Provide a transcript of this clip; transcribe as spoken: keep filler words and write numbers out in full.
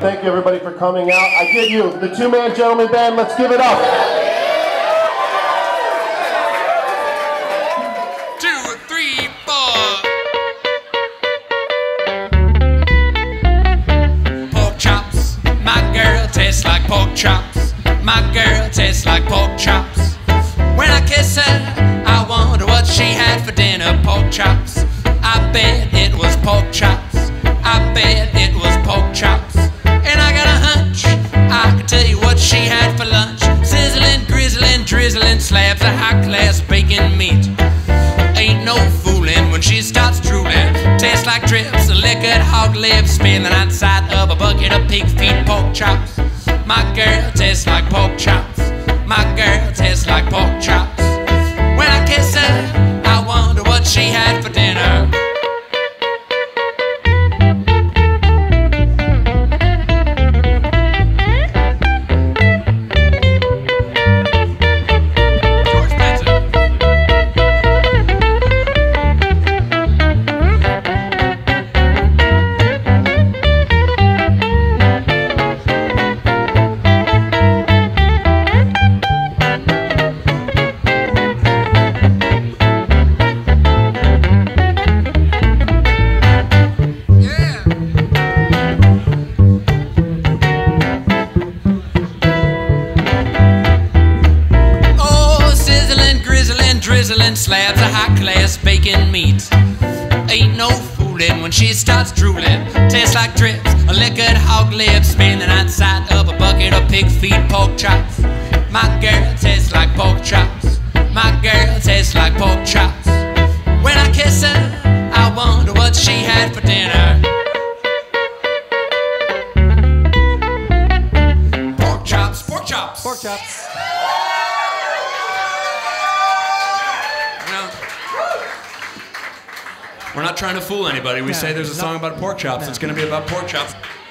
Thank you, everybody, for coming out. I give you the two-man gentleman band. Let's give it up. Two, three, four. Pork chops. My girl tastes like pork chops. My girl tastes like pork chops. When I kiss her, I wonder what she had for dinner. Pork chops. I bet it was pork chops. I bet it was pork chops. And I got a hunch, I can tell you what she had for lunch. Sizzling, grizzling, drizzling slabs of high-class bacon meat. Ain't no fooling when she starts drooling. Tastes like drips of liquored hog lips spilling outside of a bucket of pig feet. Pork chops. My girl tastes like pork chops. My girl tastes like pork chops. When I kiss her, I wonder what she had for dinner. Drizzling slabs of high-class bacon meat. Ain't no fooling when she starts drooling. Tastes like drips of liquored hog lips spinning outside of a bucket of pig feet. Pork chops. My girl tastes like pork chops. My girl tastes like pork chops. When I kiss her, I wonder what she had for dinner. Pork chops, pork chops, Pork chops. We're not trying to fool anybody. We No, say there's a no. song about pork chops. No. It's going to be about pork chops.